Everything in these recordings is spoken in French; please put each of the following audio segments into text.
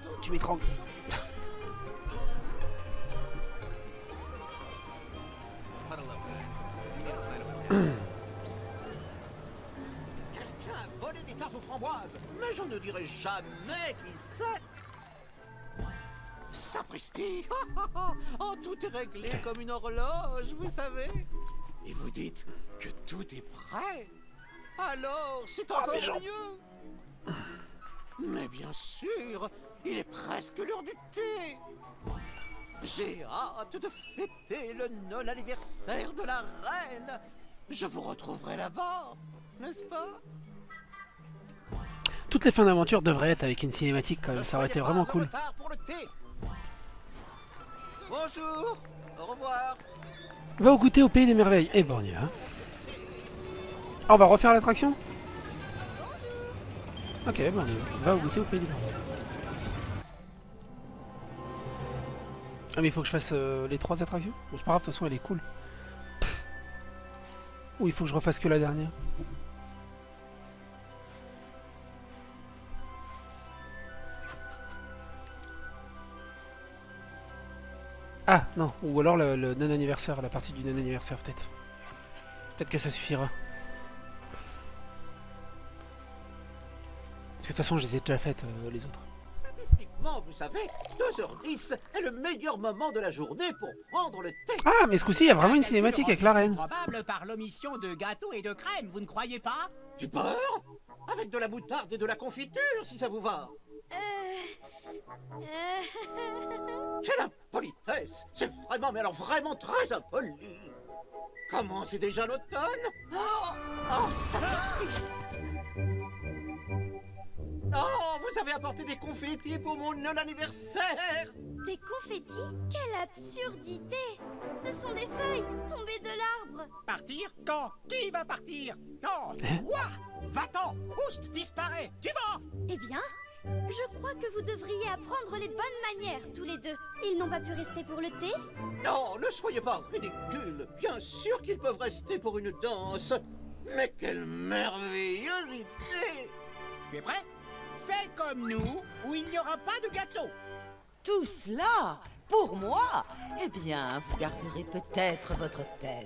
Tu m'étrangles. Quelqu'un a volé des tartes aux framboises, mais je ne dirai jamais qui c'est. Sapristi. Oh, tout est réglé comme une horloge, vous savez. Et vous dites que tout est prêt. Alors, c'est encore mieux. Mais bien sûr, il est presque l'heure du thé. J'ai hâte de fêter le non-anniversaire de la reine. Je vous retrouverai là-bas, n'est-ce pas? Toutes les fins d'aventure devraient être avec une cinématique quand même, ça aurait été vraiment cool. Pour le thé. Bonjour, au revoir. Va au goûter au pays des merveilles. Et bon, on y va. Ah, on va refaire l'attraction? Ok, bon, on va au goûter au pays des merveilles. Ah, mais il faut que je fasse les 3 attractions? Bon, c'est pas grave, de toute façon, elle est cool. Ou il faut que je refasse que la dernière? Ah, non. Ou alors le non-anniversaire, la partie du non-anniversaire, peut-être. Peut-être que ça suffira. Parce que de toute façon, je les ai déjà faites, les autres. Statistiquement, vous savez, 2h10 est le meilleur moment de la journée pour prendre le thé. Ah, mais ce coup-ci, il y a vraiment une cinématique avec la reine. Probable par l'omission de gâteaux et de crème, vous ne croyez pas? Du beurre? Avec de la moutarde et de la confiture, si ça vous va. Quelle impolitesse! C'est vraiment, mais alors vraiment très impoli. Comment, c'est déjà l'automne? Oh, sapristi! Oh, vous avez apporté des confettis pour mon non-anniversaire! Des confettis? Quelle absurdité! Ce sont des feuilles tombées de l'arbre! Partir? Quand? Qui va partir? Quand? Quoi? Va-t'en! Oust! Disparaît! Du vent! Eh bien, je crois que vous devriez apprendre les bonnes manières, tous les deux. Ils n'ont pas pu rester pour le thé? Non, ne soyez pas ridicule. Bien sûr qu'ils peuvent rester pour une danse. Mais quelle merveilleuse idée! Tu es prêt? Fais comme nous, ou il n'y aura pas de gâteau. Tout cela pour moi? Eh bien, vous garderez peut-être votre tête.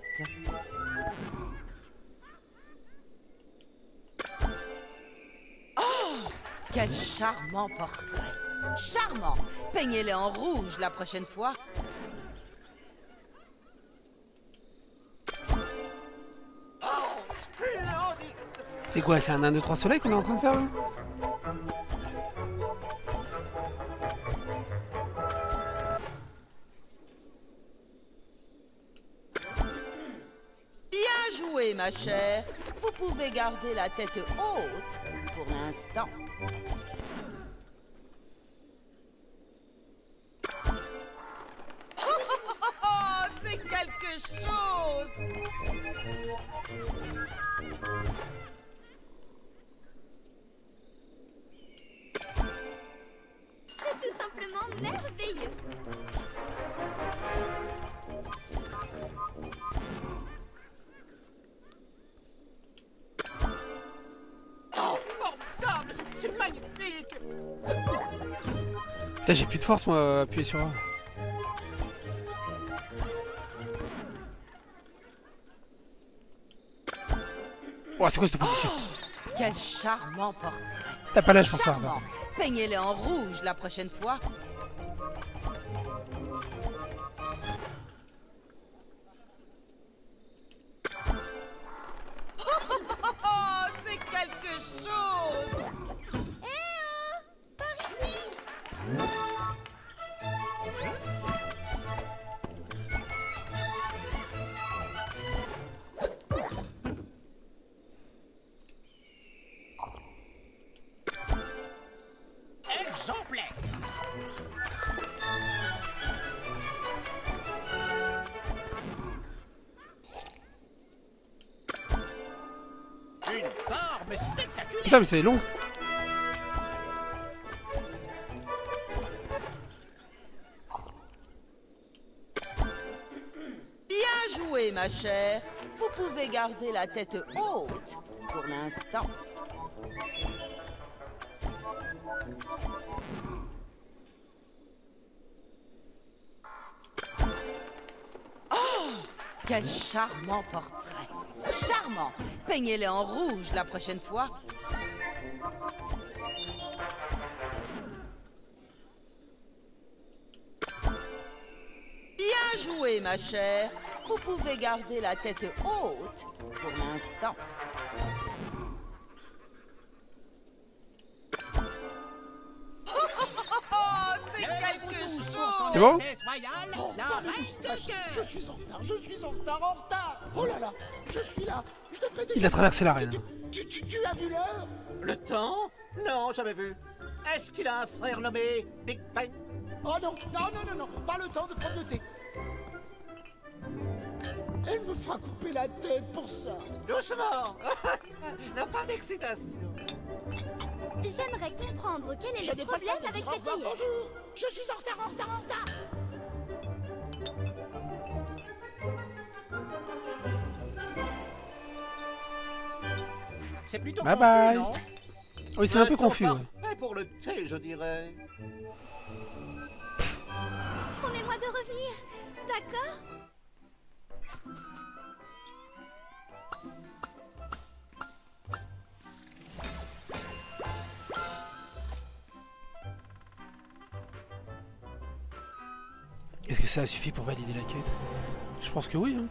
Oh, quel charmant portrait! Charmant! Peignez-les en rouge la prochaine fois. Oh, splendide! C'est quoi, c'est un 1, 2, 3 soleil qu'on est en train de faire là? Bien joué, ma chère. Vous pouvez garder la tête haute pour l'instant. Oh, c'est quelque chose! C'est tout simplement merveilleux! Oh, formidable! C'est magnifique! Putain, j'ai plus de force, moi, à appuyer sur A. Oh, c'est quoi cette position? Quel charmant portrait! T'as pas l'âge pour ça, Charmant! Peignez-les en rouge la prochaine fois. Oh, c'est quelque chose! Par ici! Exemplaire! Une forme spectaculaire! Putain, mais c'est long. Bien joué, ma chère. Vous pouvez garder la tête haute pour l'instant. Quel charmant portrait. Charmant. Peignez-les en rouge la prochaine fois. Bien joué, ma chère. Vous pouvez garder la tête haute pour l'instant. C'est quelque chose. C'est bon? Je suis en retard, je suis en retard. Oh là là, je suis là. Je devrais déjà... Il a traversé l'arène. Tu as vu l'heure? Le temps? Non, jamais vu. Est-ce qu'il a un frère nommé Big Ben? Oh non, pas le temps de prendre le thé. Elle me fera couper la tête pour ça. Doucement. N'a pas d'excitation. J'aimerais comprendre quel est le problème avec cette théière. Bonjour, je suis en retard. C'est plutôt Bye confus, bye. non? Oui, c'est un peu temps confus. Ouais. parfait pour le thé, je dirais. Promets-moi de revenir, d'accord? Est-ce que ça a suffi pour valider la quête? Je pense que oui. Hein.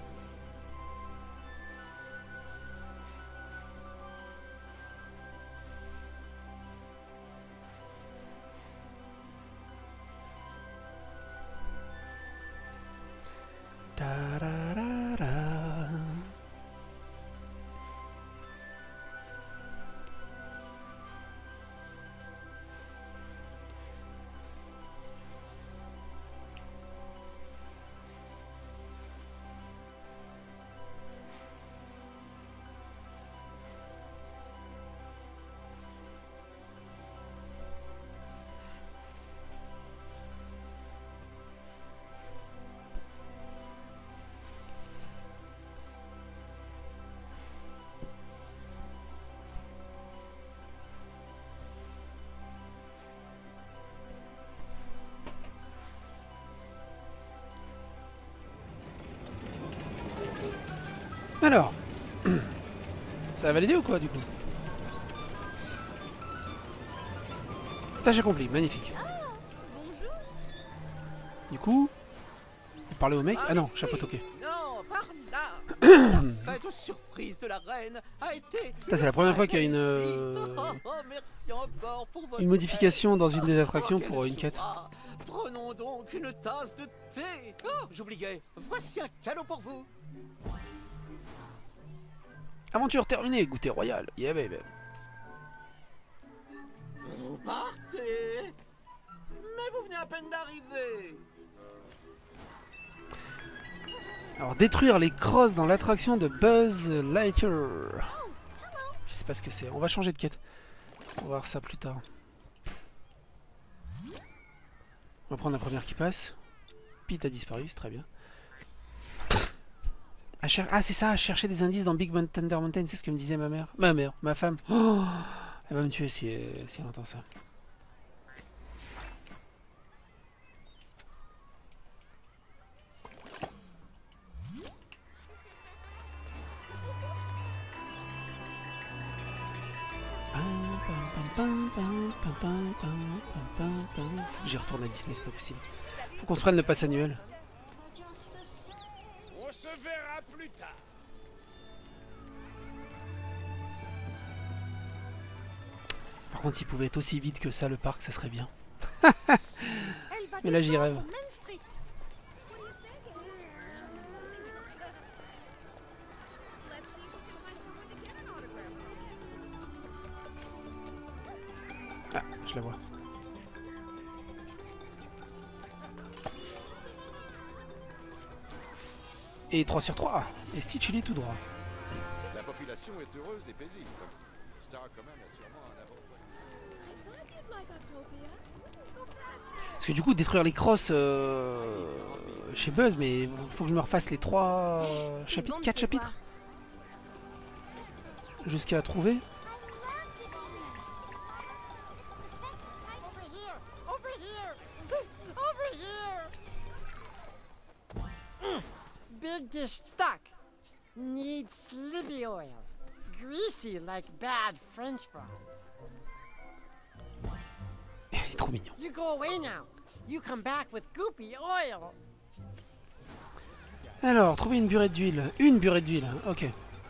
Ta-ra-ra-ra. Alors, ça a validé ou quoi du coup? Tâche accomplie, magnifique. Bonjour. Du coup, vous parlez au mec? Ah non, chapeau toqué. Non, par là. La fête surprise de la reine a été... Ça, c'est la première fois qu'il y a merci encore pour votre une modification dans une des aide. attractions quelle pour une quête. joie. Prenons donc une tasse de thé. Oh, j'oubliais. Voici un cadeau pour vous. Aventure terminée, goûter royal. Yeah baby. Vous partez. Mais vous venez à peine d'arriver. Alors, détruire les crosses dans l'attraction de Buzz Lightyear. Je sais pas ce que c'est. On va changer de quête. On va voir ça plus tard. On va prendre la première qui passe. Pete a disparu, c'est très bien. Ah, c'est ça, chercher des indices dans Big Thunder Mountain, c'est ce que me disait ma mère. Ma femme. Oh, elle va me tuer si elle entend ça. Faut que j'y retourne à Disney, c'est pas possible. Faut qu'on se prenne le pass annuel. On se verra plus tard. Par contre, s'il pouvait être aussi vite que ça, le parc, ça serait bien. Elle va Mais là, j'y descendre rêve. Main Street. Ah, je la vois. Et 3 sur 3. Et Stitch, il est tout droit. La population est heureuse et paisible. Star quand même a sûrement un avantage. Parce que du coup, détruire les crosses chez Buzz, mais faut que je me refasse les 3 chapitres, 4 chapitres jusqu'à trouver. big dish stuck. Need slippy oil. Greasy like bad French fries. Il est trop mignon. You go away now. You come back with goopy oil. Alors, trouver une burette d'huile. Une burette d'huile, ok.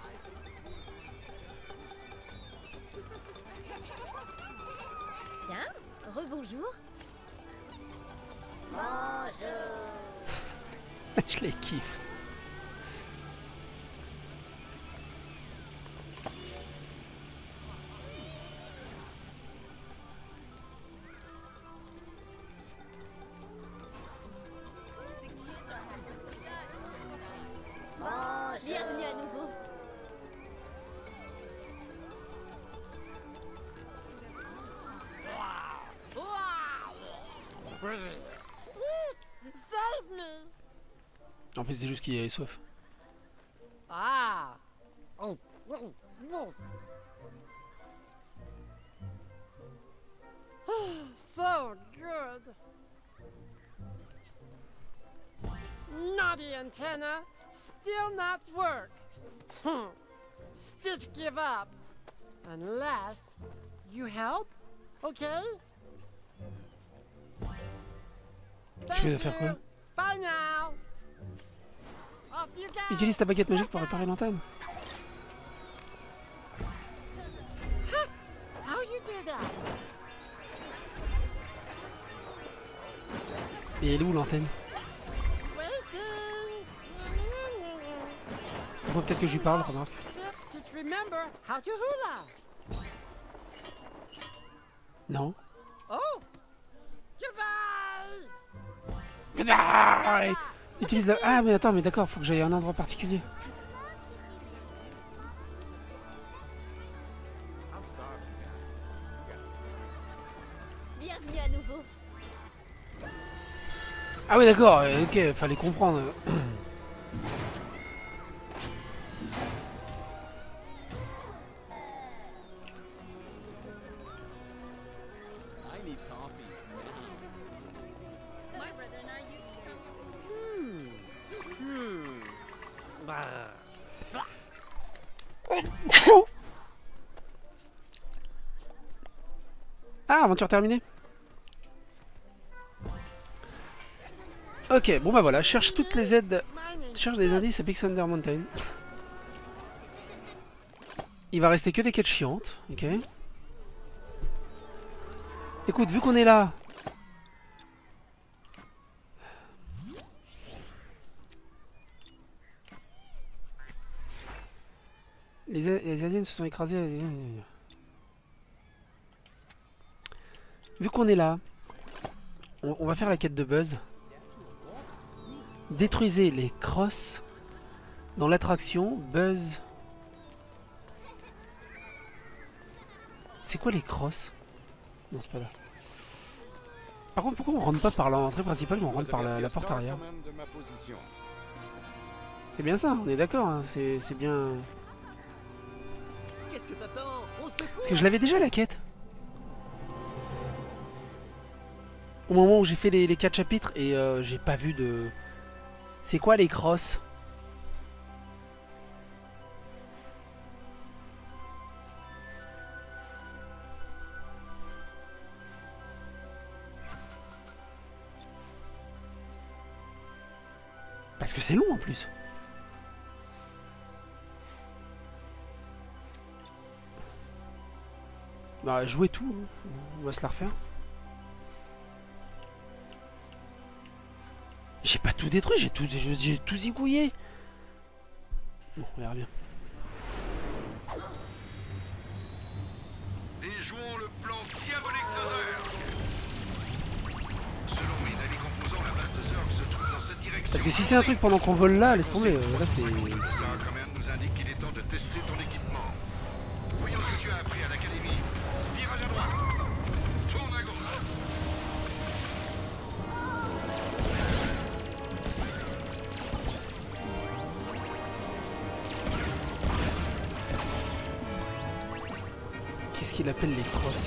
Bien, rebonjour. Je les kiffe. Bienvenue à nouveau. Save me. En fait, c'est juste qu'il avait soif. Ah. Oh. Oh. Oh. So good. Naughty antenna, still not work. Stitch give up. Unless you help, okay? Tu veux faire quoi? Bye now. Off you go. Utilise ta baguette magique pour réparer l'antenne. How you do that? Et elle est où l'antenne? Waiting. Il faut peut-être que je lui parle, remarque. This to remember how to hula. Non. Oh. Goodbye. Ah, utilise la... Ah mais attends, mais d'accord, faut que j'aille à un endroit particulier. Bienvenue à nouveau. Ah oui d'accord, ok, fallait comprendre. Ah, aventure terminée. Ok, bon bah voilà, cherche toutes les aides, cherche des indices à Big Thunder Mountain. Il va rester que des quêtes chiantes, ok. Écoute, vu qu'on est là... Les aliens se sont écrasés... Vu qu'on est là, on va faire la quête de Buzz. Détruisez les crosses dans l'attraction Buzz. C'est quoi les crosses? Non, c'est pas là. Par contre, pourquoi on rentre pas par l'entrée principale, mais on rentre par la porte arrière? C'est bien ça, on est d'accord, hein, c'est bien... Qu'est-ce que t'attends? Parce que je l'avais déjà la quête. Au moment où j'ai fait les 4 chapitres et j'ai pas vu de... C'est quoi les crosses? Parce que c'est long en plus. Bah jouer tout, hein. On va se la refaire. J'ai pas tout détruit, j'ai tout zigouillé. Bon, on verra bien. Déjouons le plan diabolique de Zerg. Selon Mina, les composants, la base de Zerg se trouve dans cette direction. Parce que si c'est un truc pendant qu'on vole là, laisse tomber, là c'est... Star Command nous indique qu'il est temps de tester ton équipement. Voyons ce que tu as appris à l'académie. Virage à droite. Tourne à gauche. Qu'est-ce qu'il appelle les crosses?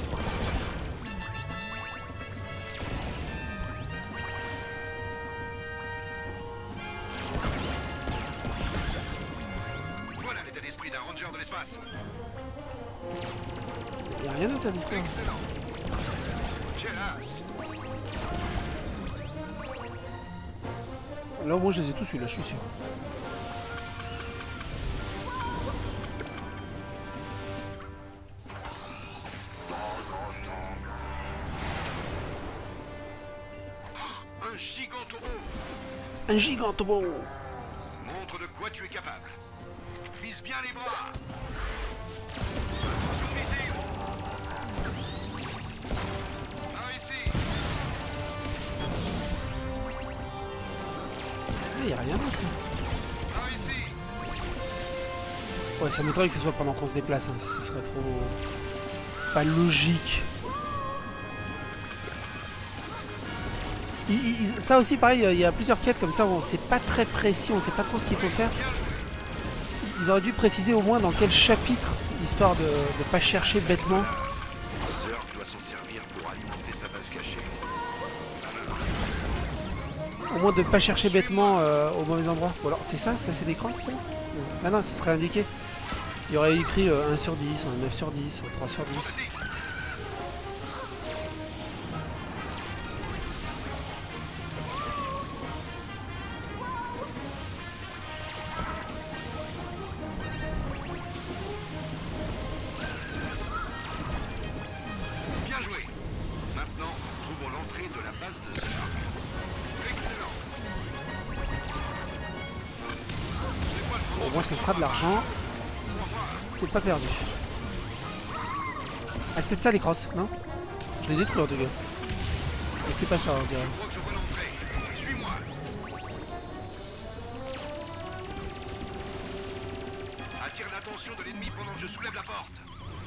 de l'espace. Y'a rien d'autre à détruire. Excellent. Gélas. Là au moins je les ai tous eu là, je suis sûr. Un gigantobo. Un gigantobo. Montre de quoi tu es capable. Vise bien les bras. Attention missile. Par ici. Il n'y a rien d'autre. Par ici. Ouais, ça m'étonnerait que ce soit pendant qu'on se déplace, hein. Ce serait trop... pas logique. Ça aussi pareil, il y a plusieurs quêtes comme ça où on sait pas très précis, on sait pas trop ce qu'il faut faire. Ils auraient dû préciser au moins dans quel chapitre, histoire de ne pas chercher bêtement. Zerg doit s'en servir pour alimenter sa base cachée. Au moins de ne pas chercher bêtement au mauvais endroit. Ou alors c'est ça c'est des crosses ça? Ah non, ça serait indiqué. Il y aurait écrit 1 sur 10, 9 sur 10, 3 sur 10. Bien joué. Maintenant, trouvons l'entrée de la base de Zerg. Excellent. Au moins ça fera de l'argent. C'est pas perdu. Ah c'est peut-être ça les crosses, non? Je l'ai détruit en tout cas. Mais c'est pas ça on dirait. Je crois que je vois l'entrée. Suis-moi. Attire l'attention de l'ennemi pendant que je soulève la porte.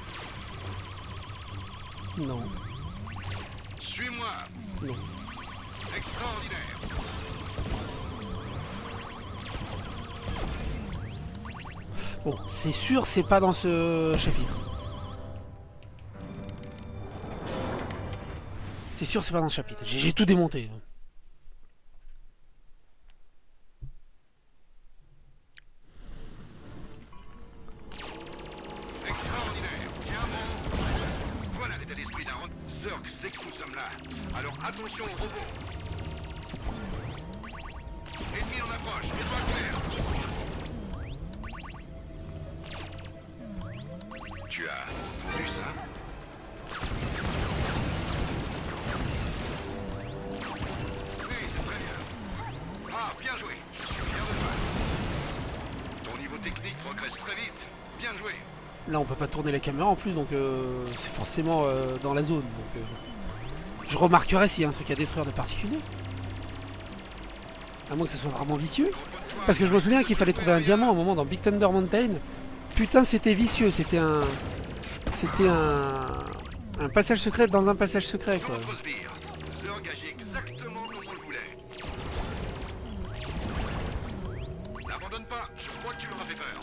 Non. Suis-moi. Non. Extraordinaire. Bon, c'est sûr c'est pas dans ce chapitre. C'est sûr c'est pas dans ce chapitre. J'ai tout démonté. Extraordinaire. Tiens bon. Voilà l'état d'esprit d'un rôle. Zerg sait que nous sommes là. Alors attention aux robots. Ennemi en approche. Étoile claire. Tu as entendu ça? Oui, c'est très bien. Ah, bien joué. Je suis fier de toi. Ton niveau technique progresse très vite. Bien joué. Là on peut pas tourner la caméra en plus donc c'est forcément dans la zone. Donc, je remarquerai s'il y a un truc à détruire de particulier. À moins que ce soit vraiment vicieux. Parce que je me souviens qu'il fallait trouver un diamant à un moment dans Big Thunder Mountain. Putain c'était vicieux, c'était un passage secret dans un passage secret quoi. Notre sbire. Zerg agit exactement comme on le voulait. N'abandonne pas. Je crois que tu leur as fait peur.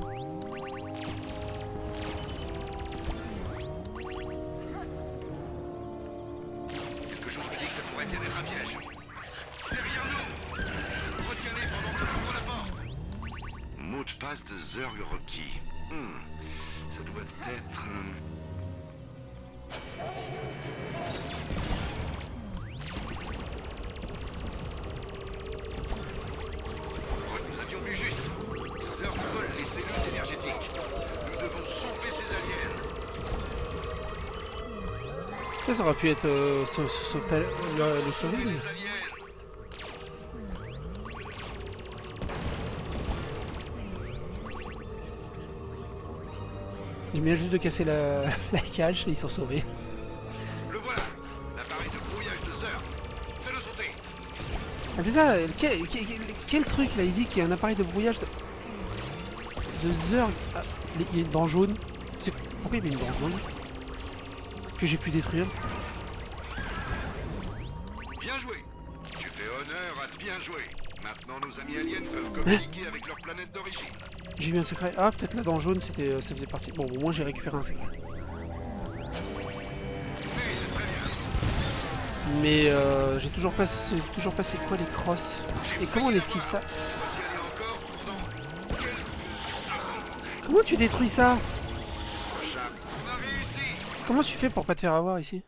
Quelque chose me dit que ça pourrait bien être un piège. Derrière nous. Retiens-les pendant que j'ouvre la porte. Mot de passe de Zerg requis. Ça doit être... Nous avions vu juste. Zerg vole les cellules énergétiques. Nous devons sauver ces aliens. Ça aurait pu être les sauver. Les Mais... aliens. Il vient juste de casser la cage et ils sont sauvés. Le voilà. L'appareil de brouillage de Zerg. Fais-le sauter. Ah c'est ça, quel truc là, il dit qu'il y a un appareil de brouillage de Zerg. Ah, il y a une dent jaune. Pourquoi il y a une dent jaune que j'ai pu détruire? Bien joué. Tu fais honneur à bien jouer. Maintenant, nos amis aliens peuvent communiquer avec leur planète d'origine. J'ai vu un secret. Ah peut-être la dent jaune ça faisait partie. Bon au moins j'ai récupéré un secret. Oui, c'est très bien. Mais j'ai toujours pas c'est quoi les crosses. Et comment on esquive ça? Tu y aller encore pendant quelques secondes. Comment tu détruis ça? Prochain. On a réussi. Comment tu fais pour pas te faire avoir ici?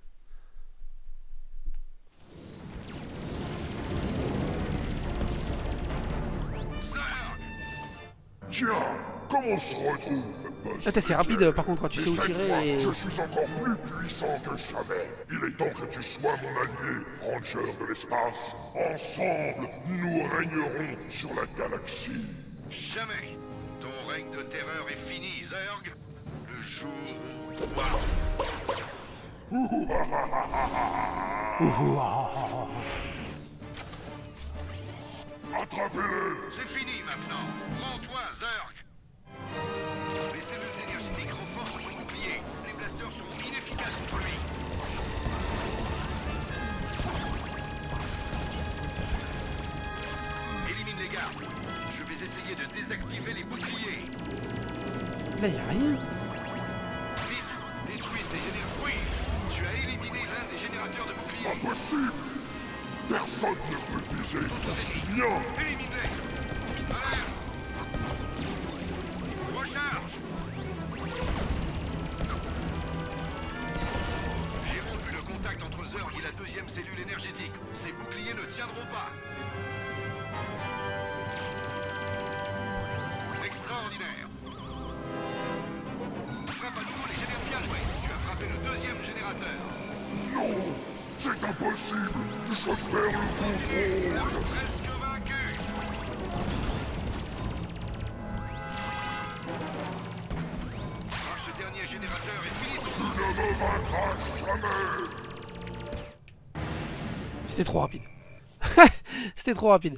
Tiens, comment se retrouve Buzz? Là, c'est rapide par contre quand tu sais où Mais cette fois, tirer et... je suis encore plus puissant que jamais. Il est temps que tu sois mon allié, Ranger de l'espace. Ensemble, nous régnerons sur la galaxie. Jamais. Ton règne de terreur est fini, Zerg. Le jour où... Attrapez-le! C'est fini maintenant. Prends-toi, Zerg. Les cellules énergétiques renforcent son bouclier. Les blasters seront inefficaces contre lui. Élimine les gardes. Je vais essayer de désactiver les boucliers. Là, y a rien. Vite, détruis ces générateurs. Oui, tu as éliminé l'un des générateurs de boucliers. Impossible! Personne ne peut viser aussi bien! Élimine-les. Alerte. Recharge. J'ai rompu le contact entre Zerg et la deuxième cellule énergétique. Ces boucliers ne tiendront pas. Extraordinaire. Frappe à nouveau les générateurs. Bien joué. Tu as frappé le deuxième générateur. Non! C'est impossible! Je perds le contrôle! Presque vaincu. Ce dernier générateur est fini son Tu ne me vaincras jamais! C'était trop rapide. C'était trop rapide.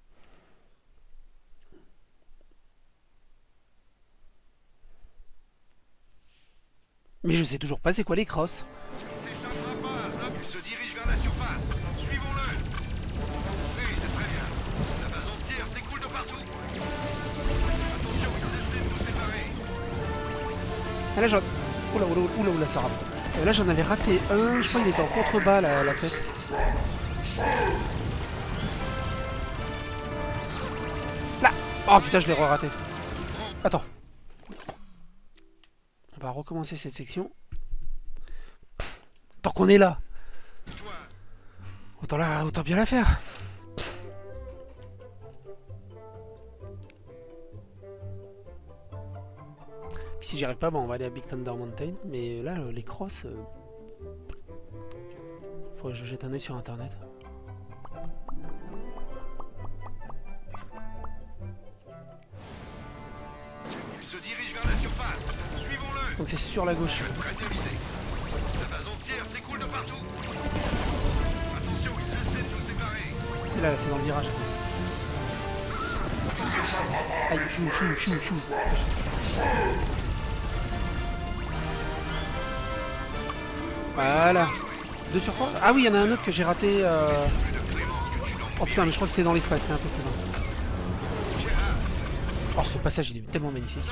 Mais je sais toujours pas c'est quoi les crosses. N'échappera pas, Zerg. Il se dirige vers la surface. Suivons-le. Oui, c'est très bien. La base entière s'écoule de partout. Attention, ils essaient de nous séparer. Ah là j'en... Oula, oula, oula, oula, ça rame. Là j'en avais raté un, je crois qu'il était en contrebas la tête. Là. Oh putain, je l'ai re-raté. Attends. On va recommencer cette section. Tant qu'on est là. Autant bien la faire. Puis si j'y arrive pas, bon, on va aller à Big Thunder Mountain. Mais là, les crosses... Faudrait que je jette un œil sur internet. Il se dirige vers la surface. Suivons-le. Donc c'est sur la gauche. Très bien visé. La base entière s'écoule de partout. Attention, ils essaient de nous séparer. C'est là, c'est dans le virage. Aïe, chou. Voilà. 2 sur 3. Ah oui, il y en a un autre que j'ai raté. Oh putain, mais je crois que c'était dans l'espace, c'était un peu plus loin. Oh, ce passage, il est tellement magnifique.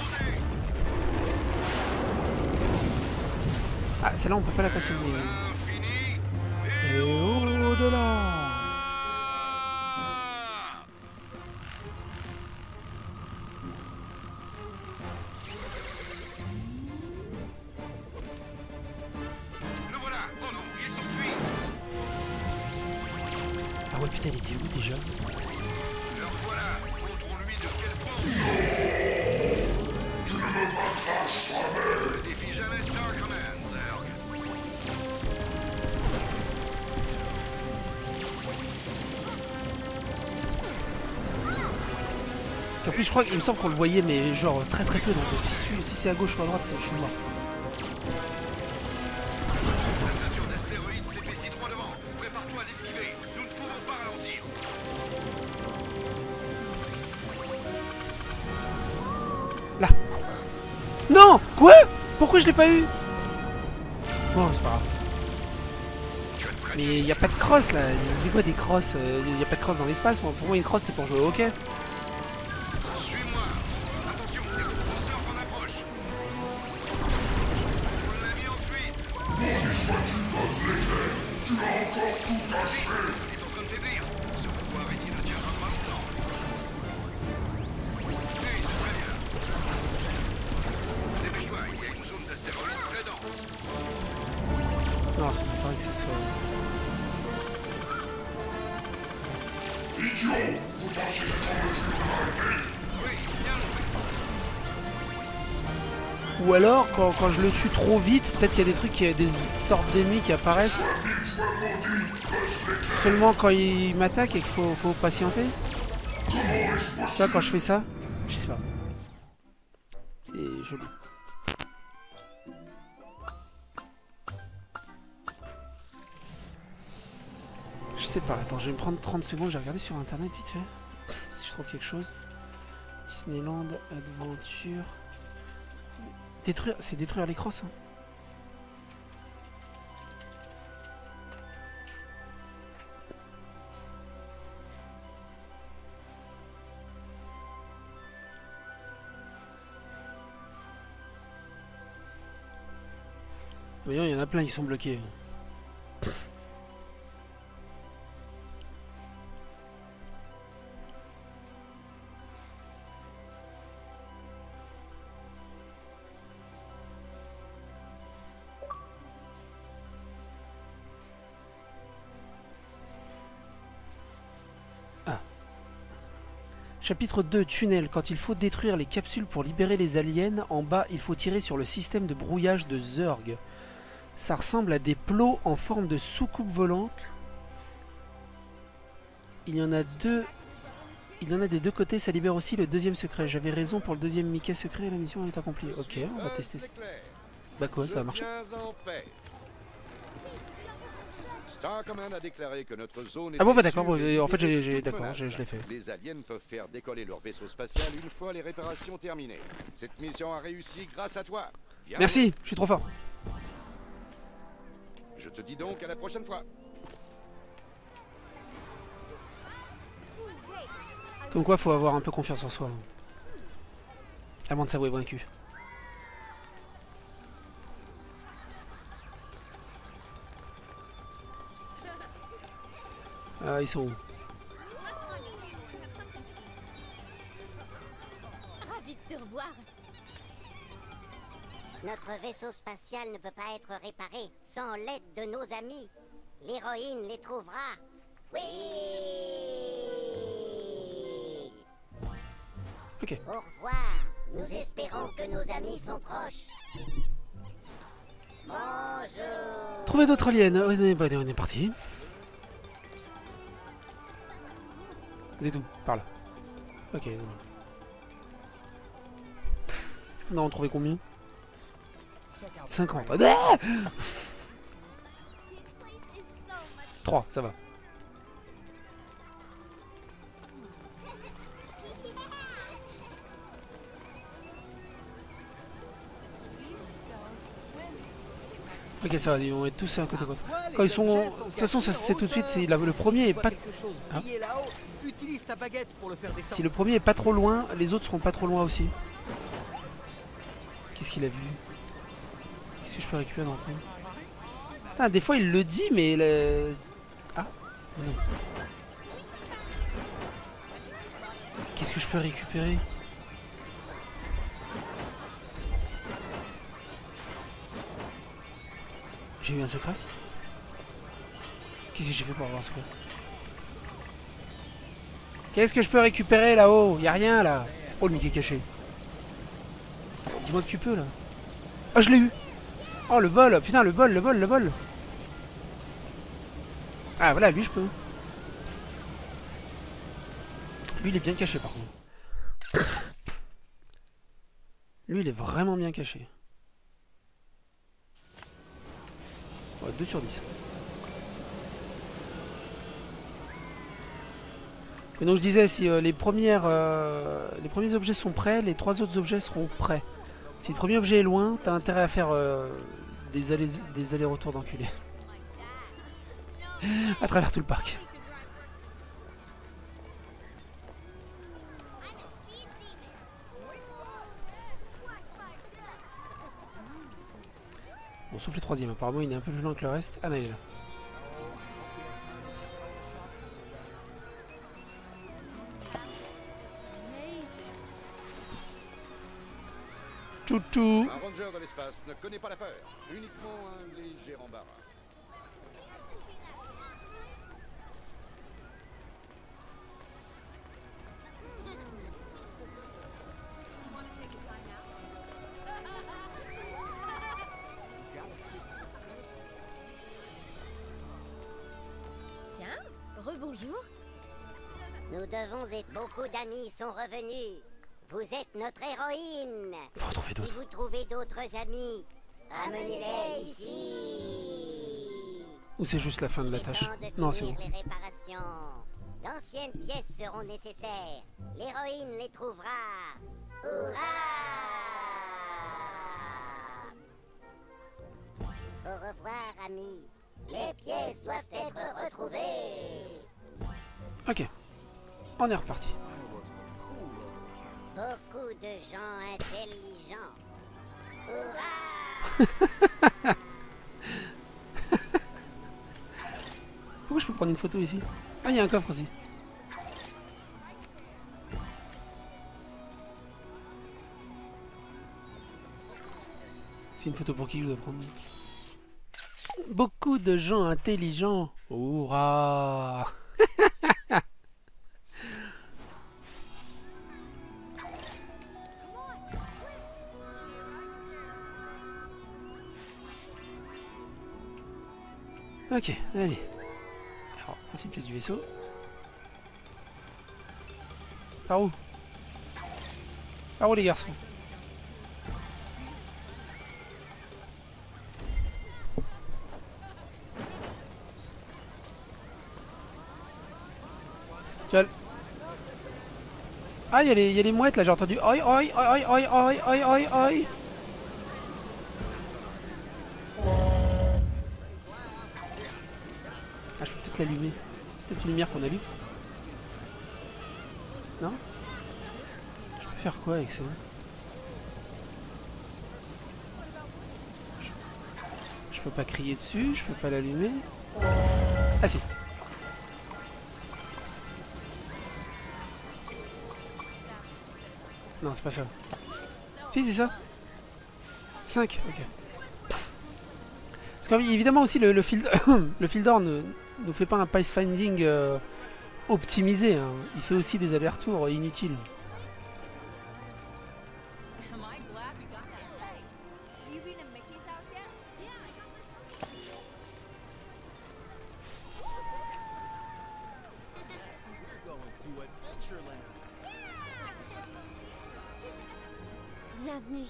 Ah, celle-là, on peut pas la passer. Mais... Et au-delà. Le voilà. Oh non, ils s'enfuient. Ah ouais, putain, il était où déjà? Leur voilà. Montrons-lui de quel point. Tu ne me vaincras jamais! Ne défie jamais Star Command, Zerg. Puis en plus, je crois qu'il me semble qu'on le voyait, mais genre très très peu. Donc si c'est à gauche ou à droite, je suis mort. La ceinture d'astéroïdes s'épaissit droit devant. Prépare-toi à l'esquiver. Nous ne pouvons pas ralentir. Là. Non. Quoi? Pourquoi je l'ai pas eu? Bon, c'est pas grave. Mais il n'y a pas de cross là. C'est quoi des crosses? Il n'y a pas de cross dans l'espace. Pour moi, une cross, c'est pour jouer au hockey. Suis-moi. Attention, des propulseurs en approche. On l'a mis en fuite. Tu as encore tout caché! Il est en train de faiblir. Ce robot araignée ne tiendra pas longtemps. Oui, c'est très bien. Non, ça m'étonnerait que ce soit... Idiot! Vous pensiez être en mesure de m'arrêter? Ou alors, quand je le tue trop vite, peut-être qu'il y a des trucs, des sortes d'ennemis qui apparaissent seulement quand il m'attaque et qu'il faut patienter. Tu vois, quand je fais ça, je sais pas. C'est joli. Je sais pas, attends, je vais me prendre 30 secondes, je vais regarder sur internet vite fait. Si je trouve quelque chose. Disneyland, Adventure... Détruire, c'est détruire l'écran ça. Voyons, il y en a plein qui sont bloqués. Chapitre 2, tunnel. Quand il faut détruire les capsules pour libérer les aliens, en bas, il faut tirer sur le système de brouillage de Zurg. Ça ressemble à des plots en forme de soucoupe volante. Il y en a deux. Il y en a des deux côtés, ça libère aussi le deuxième secret. J'avais raison pour le deuxième Mickey secret, la mission est accomplie. Ok, on va tester ça. Bah quoi, ça a marché. Star Command a déclaré que notre zone Ah bon, bah était d'accord, sûre en fait, de toute d'accord, menace. je l'ai fait. Les aliens peuvent faire décoller leur vaisseau spatial une fois les réparations terminées. Cette mission a réussi grâce à toi. Bien. Merci, je suis trop fort. Je te dis donc à la prochaine fois. Comme quoi, faut avoir un peu confiance en soi. Avant de s'avouer vaincu. Ah, ils sont où? Ravi de te revoir. Notre vaisseau spatial ne peut pas être réparé sans l'aide de nos amis. L'héroïne les trouvera. Oui! Ok. Au revoir. Nous espérons que nos amis sont proches. Bonjour. Trouver d'autres aliens. On est parti. C'est tout, par là. Ok. Non, on trouvait combien? 50. Ah 3, ça va. Ok, ça va, ils vont être tous à côté à côté. Quand ils sont... De toute façon, ça c'est tout de suite, si le premier est pas... Hein, utilise ta baguette pour le faire descendre. si le premier est pas trop loin, les autres seront pas trop loin aussi. Qu'est-ce qu'il a vu? Qu'est-ce que je peux récupérer dans le coin? Ah, des fois il le dit, mais... Ah, non. Qu'est-ce que je peux récupérer? J'ai eu un secret? Qu'est-ce que j'ai fait pour avoir un secret? Qu'est-ce que je peux récupérer là-haut? Y'a rien là. Oh, le Mickey caché. Dis-moi que tu peux là. Ah, je l'ai eu. Oh, le bol. Putain, le bol. Ah, voilà, lui je peux. Lui il est bien caché par contre. Lui il est vraiment bien caché. Ouais, 2 sur 10. Et donc je disais, si les premiers objets sont prêts, les 3 autres objets seront prêts. Si le premier objet est loin, t'as intérêt à faire des allers-retours d'enculé. À travers tout le parc. Bon, sauf le troisième, apparemment il est un peu plus loin que le reste. Ah non, il est là. Chouchou. Un ranger de l'espace ne connaît pas la peur, uniquement un léger embarras. Rebonjour. Nous devons être... Beaucoup d'amis sont revenus. Vous êtes notre héroïne. Faut retrouver Si d'autres. vous trouvez d'autres amis, amenez-les ici. Ou c'est juste la fin de la Il est tâche? temps de Non, c'est finir bon. les réparations. D'anciennes pièces seront nécessaires. L'héroïne les trouvera. Hurrah! Au revoir, amis. Les pièces doivent être retrouvées. Ok. On est reparti. Beaucoup de gens intelligents. Hurrah! Pourquoi je peux prendre une photo ici? Ah, il y a un coffre aussi. C'est une photo pour qui je dois prendre? Beaucoup de gens intelligents. Hurrah! Ok, allez. Alors, c'est une pièce du vaisseau. Par où? Par où les garçons? Ah, il y a les mouettes là, j'ai entendu. Oi, oi, oi, oi, oi, oi, oi, oi. Ah, je peux peut-être l'allumer. C'est peut-être une lumière qu'on allume. Non? Je peux faire quoi avec ça? Je peux pas crier dessus, je peux pas l'allumer. Ah si. Non, c'est pas ça. Si, c'est ça. 5, ok. Parce qu'évidemment aussi le fil d'or ne nous fait pas un pathfinding optimisé. Hein. Il fait aussi des allers-retours inutiles. Bienvenue.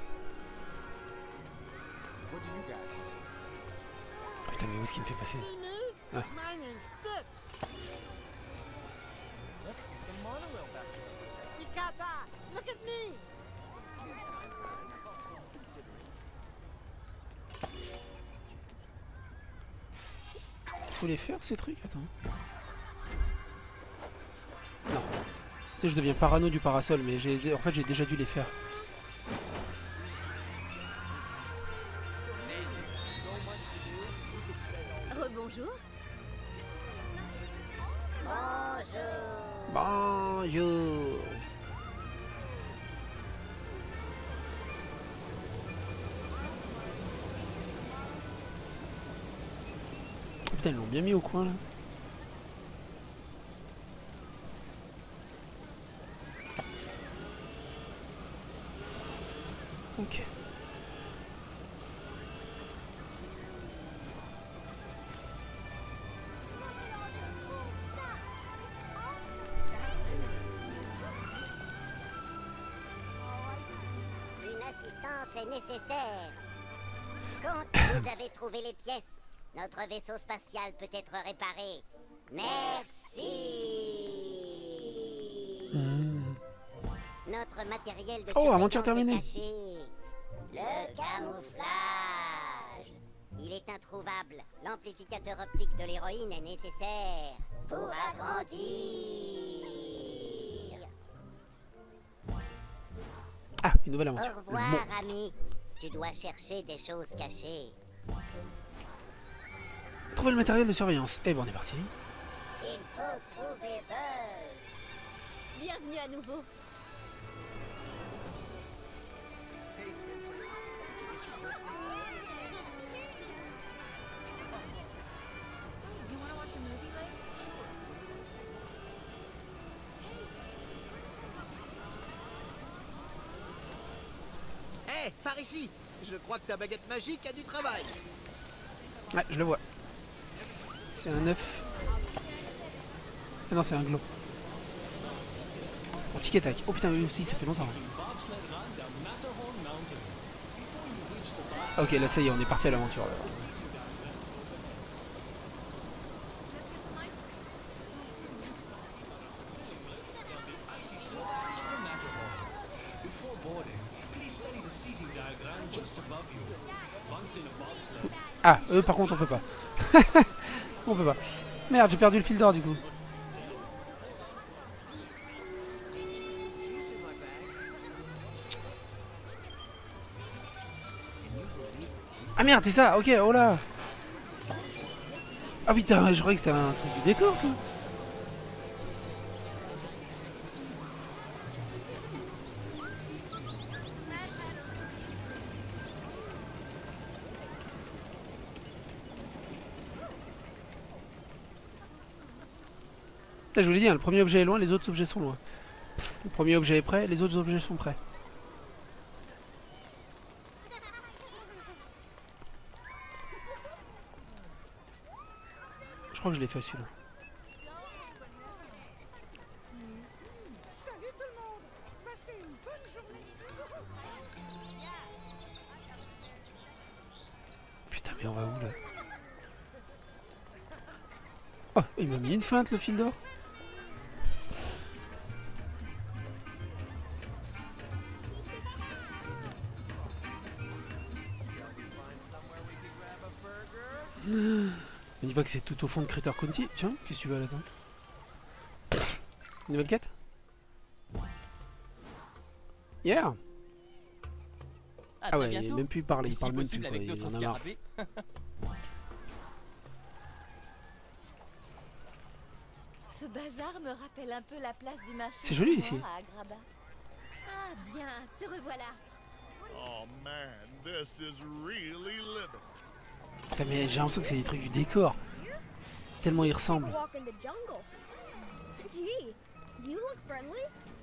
Putain, mais où est-ce qu'il me fait passer? Ah. My name's Stitch. Look, the monorail back there. Mikata, look at me. Faut les faire ces trucs? Attends. Non. Tu sais, je deviens parano du parasol, mais en fait j'ai déjà dû les faire. Rebonjour. Bonjour. Putain, ils l'ont bien mis au coin là. Ok. Une assistance est nécessaire. Quand vous avez trouvé les pièces, notre vaisseau spatial peut être réparé. Merci. Notre matériel de aventure surveillance terminée. est caché. Le camouflage. Il est introuvable. L'amplificateur optique de l'héroïne est nécessaire pour agrandir. Ah, une nouvelle aventure. Au revoir, ami. Tu dois chercher des choses cachées. Trouver le matériel de surveillance. Et bon, on est parti. Il faut trouver Buzz. Bienvenue à nouveau. Hé, par ici. Je crois que ta baguette magique a du travail. Ouais, je le vois. C'est un œuf. Ah non, c'est un glow. Oh, tic et tac. Oh putain, oui aussi, ça fait longtemps. Ah, ok, là ça y est, on est parti à l'aventure. Ah, eux par contre on peut pas. On peut pas. Merde, j'ai perdu le fil d'or du coup. Ah merde, c'est ça, ok, oh là. Ah putain, je croyais que c'était un truc du décor tout. Là, je vous l'ai dit, hein, le premier objet est loin, les autres objets sont loin. Le premier objet est prêt, les autres objets sont prêts. Je crois que je l'ai fait celui-là. Salut tout le monde. Passez une bonne journée. Putain, mais on va où là? Oh, il m'a mis une feinte le fil d'or. Me dis pas que c'est tout au fond de Crater County. Tiens, qu'est-ce que tu veux là-dedans? Nouvelle quête? Yeah! Ah ouais, il est même plus parlé, il parle même plus quoi, il en a marre. Ce bazar me rappelle un peu la place du marché. C'est joli ici. À Agrabah. Ah bien, te revoilà. Oh man, this is really living. Putain, mais j'ai l'impression que c'est des trucs du décor. Tellement ils ressemblent. Gee, you look friendly.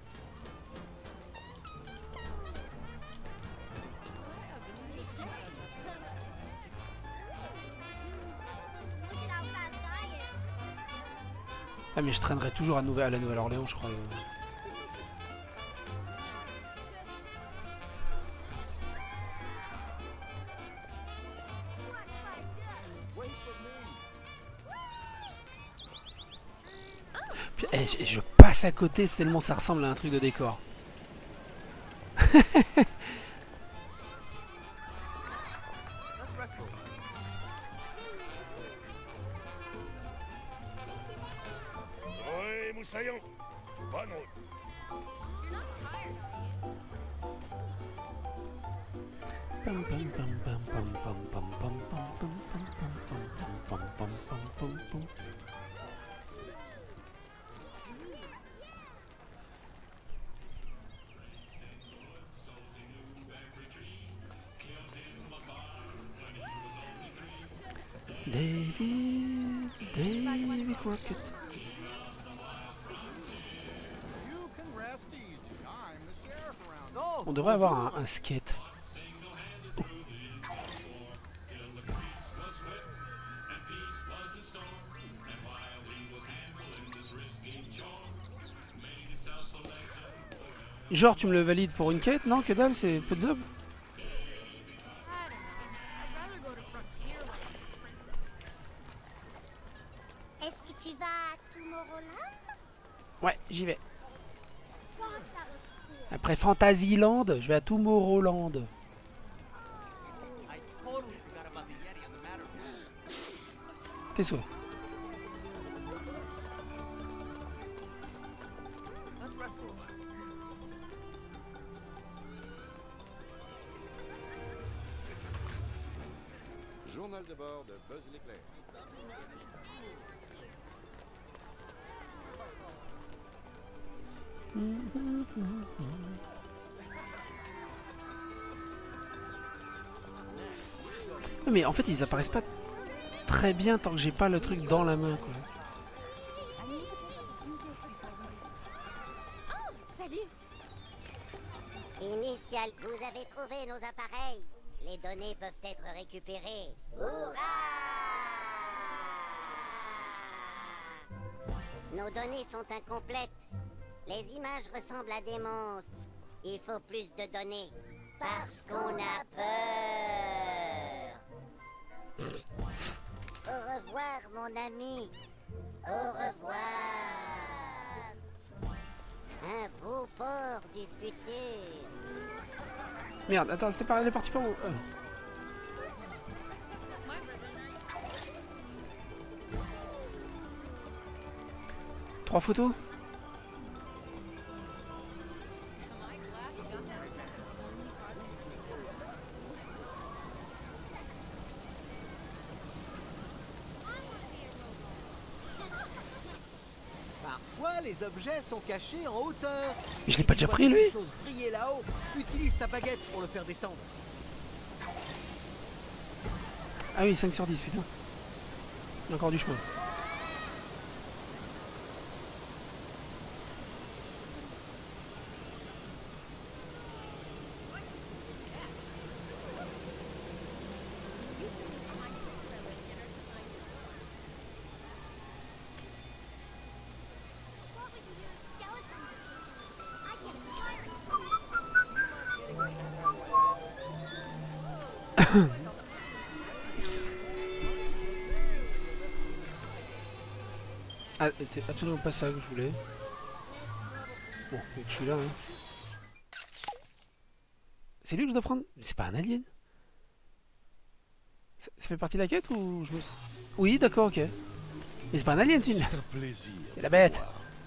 Ah mais je traînerai toujours à la Nouvelle-Orléans je crois. Et je passe à côté, c'est tellement ça ressemble à un truc de décor. Ouais, Moussaillon, bonne route. Pam pam pam pam pam pam pam pam pam pam pam pam pam pam pam. David Crockett. On devrait avoir un skate. Genre tu me le valides pour une quête, non? Que dalle, c'est peu de zob. Est-ce que tu vas à Tomorrowland? Ouais, j'y vais. Après Fantasyland, je vais à Tomorrowland. Tes souhaits. Journal de bord de Buzz l'éclair. Mais en fait ils apparaissent pas très bien tant que j'ai pas le truc dans la main quoi. Oh, salut. Initial, vous avez trouvé nos appareils. Les données peuvent être récupérées. Hurrah! Nos données sont incomplètes. Les images ressemblent à des monstres. Il faut plus de données. Parce qu'on a peur. Au revoir, mon ami. Au revoir. Un beau port du futur. Merde, attends, c'était pas... Elle est partie par où 3 photos. Parfois, les objets sont cachés en hauteur. Mais je l'ai pas déjà pris, lui. Chose briller là-haut. Utilise ta baguette pour le faire descendre. Ah oui, 5 sur 10, putain. Il y a encore du chemin. Ah, c'est absolument pas ça que je voulais. Bon, vu que je suis là, hein. C'est lui que je dois prendre? Mais c'est pas un alien? Ça fait partie de la quête ou je me... Oui, d'accord, ok. Mais c'est pas un alien, c'est une... C'est la bête.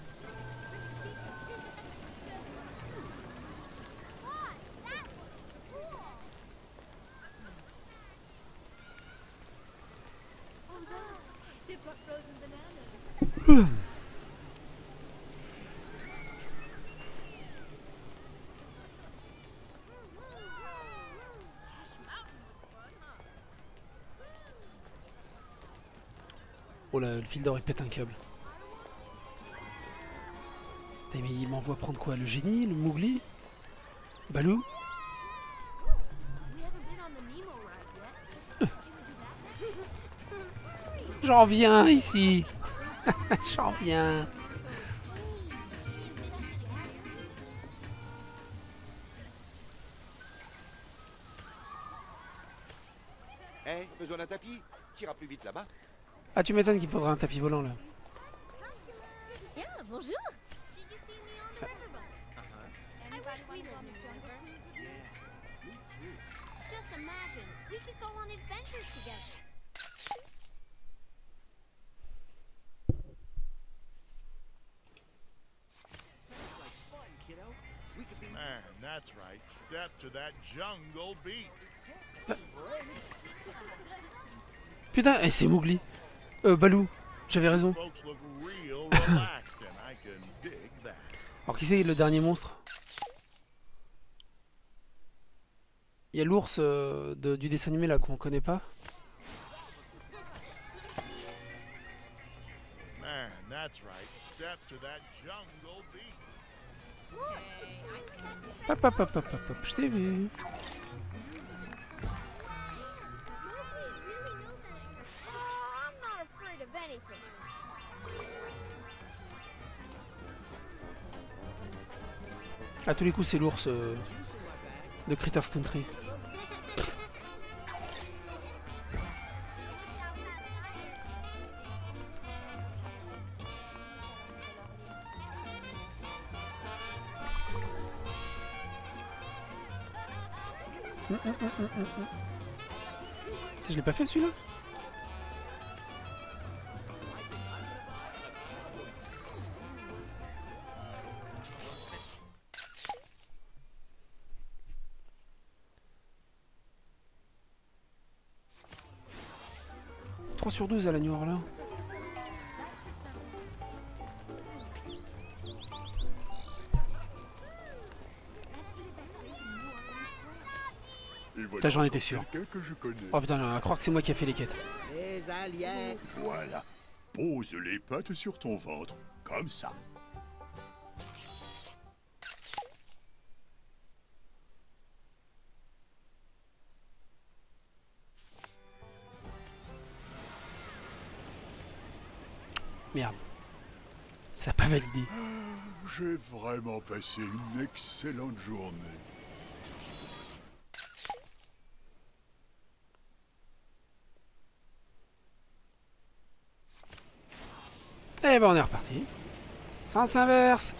Oh là, le fil d'or il pète un câble. Mais il m'envoie prendre quoi? Le génie? Le Mowgli? Baloo? J'en viens ici. J'en viens. Eh, besoin d'un tapis? T'iras plus vite là-bas. Ah, tu m'étonnes qu'il faudra un tapis volant là. Tiens, bonjour. Just imagine, we could go on adventures together. Man, that's right. Step to that jungle beat. Putain, eh, c'est Mowgli. Baloo, j'avais raison. Folks look real relaxed, and I can dig that. Alors qui c'est le dernier monstre? Il y a l'ours du dessin animé là qu'on connaît pas. Man, that's right. Step to that jungle beat. Hop hop hop hop hop hop, je t'ai vu. I'm not afraid of anything. À tous les coups c'est l'ours de Critters Country. Je l'ai pas fait celui-là. Sur 12 à la New Orleans. Putain, j'en étais sûr. Oh putain, à croire que c'est moi qui ai fait les quêtes. Les aliens. Voilà. Pose les pattes sur ton ventre, comme ça. Merde. Ça n'a pas validé. J'ai vraiment passé une excellente journée. Et ben on est reparti. Sens inverse.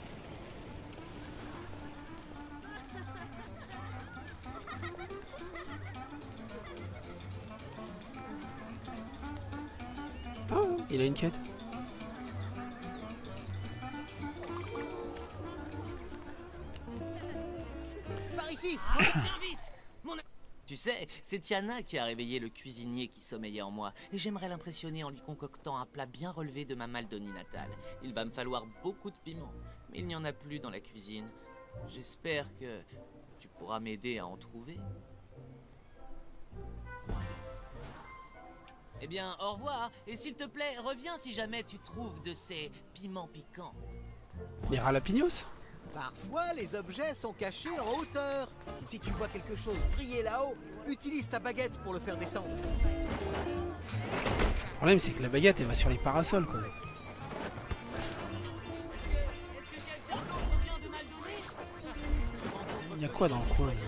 Oh, il a une quête. Par ici, vite. Tu sais, c'est Tiana qui a réveillé le cuisinier qui sommeillait en moi, et j'aimerais l'impressionner en lui concoctant un plat bien relevé de ma Maldonie natale. Il va me falloir beaucoup de piment, mais il n'y en a plus dans la cuisine. J'espère que tu pourras m'aider à en trouver. Eh bien, au revoir, et s'il te plaît, reviens si jamais tu trouves de ces piments piquants. Les jalapenos? Parfois, les objets sont cachés en hauteur. Si tu vois quelque chose briller là-haut, utilise ta baguette pour le faire descendre. Le problème, c'est que la baguette, elle va sur les parasols, quoi. Il y a quoi dans le coin?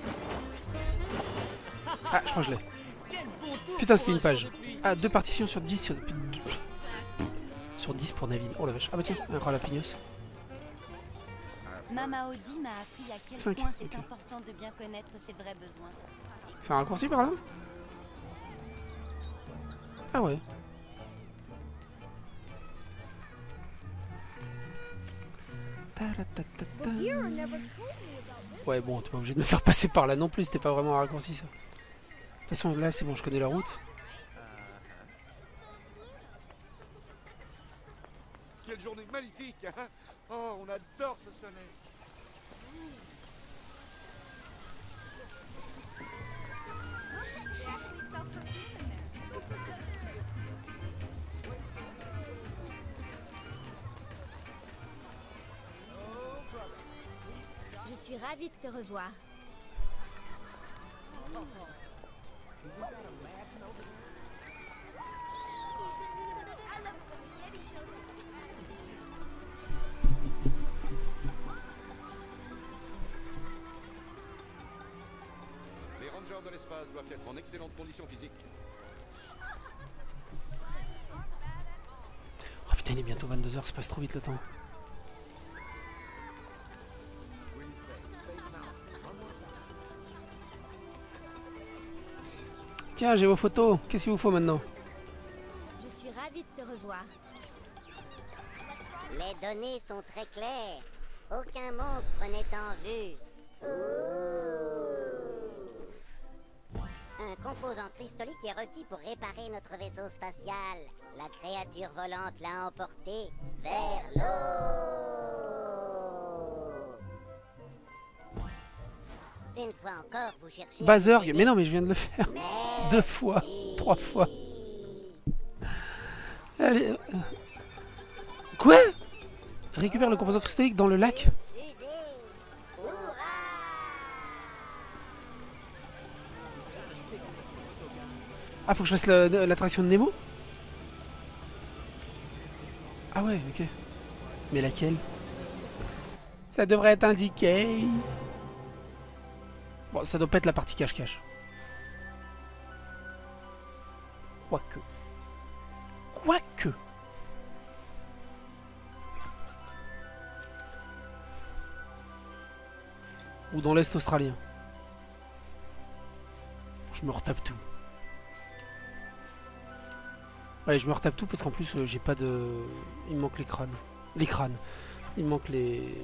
Ah, je crois que je l'ai. Putain, c'était une page. Ah, 2 partitions sur 10 sur 10 pour Navin. Oh la vache. Ah bah tiens, un jalapenos. Mama Audi m'a appris à quel 5, point c'est ok. important de bien connaître ses vrais besoins. C'est un raccourci par là? Ah ouais. Ouais bon, t'es pas obligé de me faire passer par là non plus, c'était pas vraiment un raccourci ça. De toute façon là c'est bon, je connais la route. Quelle journée magnifique, hein? Oh, on adore ce soleil. Je suis ravie de te revoir. Les rangers de l'espace doivent être en excellente condition physique. Oh putain, il est bientôt 22 h, ça passe trop vite le temps. Tiens, j'ai vos photos. Qu'est-ce qu'il vous faut maintenant? Je suis ravie de te revoir. Les données sont très claires. Aucun monstre n'est en vue. Un composant cristallique est requis pour réparer notre vaisseau spatial. La créature volante l'a emporté vers l'eau. Une fois encore, vous cherchez... Bazurg, mais non, mais je viens de le faire. 2 fois, 3 fois. Allez. Quoi? Récupère le composant cristallique dans le lac. Ah, faut que je fasse l'attraction de Nemo? Ah ouais, ok. Mais laquelle? Ça devrait être indiqué. Bon, ça doit pas être la partie cache-cache. Quoique. Quoique. Ou dans l'Est australien. Je me retape tout. Ouais, je me retape tout parce qu'en plus j'ai pas de... Il me manque les crânes. Les crânes. Il me manque les...